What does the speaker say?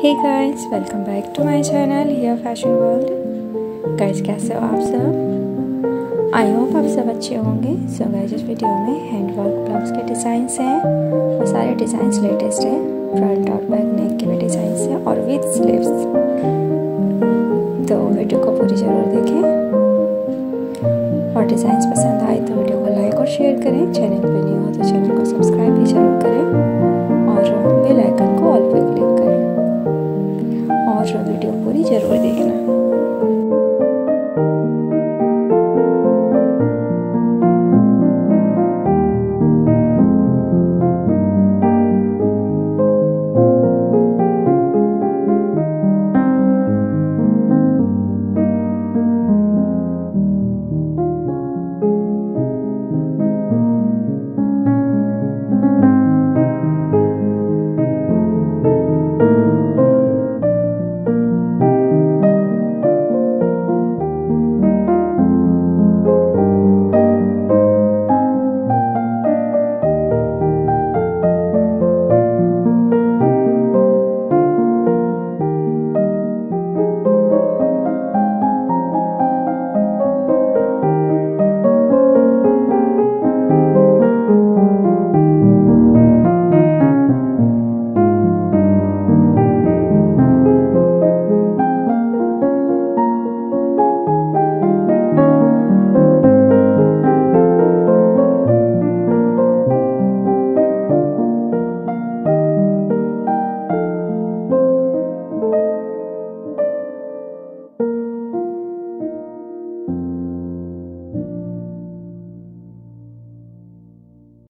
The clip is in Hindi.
Hey guys, welcome back to my channel here fashion world. Guys, कैसे हो आप सब? आई होप आप सब अच्छे होंगे। सो गाइस, इस वीडियो में हैंडवर्क ब्लाउज के डिज़ाइंस हैं और सारे डिज़ाइंस लेटेस्ट हैं। फ्रंट और बैक नेक के भी डिज़ाइंस हैं और विद स्लीव्स। तो वीडियो को पूरी ज़रूर देखें और डिज़ाइंस पसंद आए तो वीडियो को लाइक और शेयर करें। चैनल पर न्यू हो तो चैनल को सब्सक्राइब भी जरूर करें।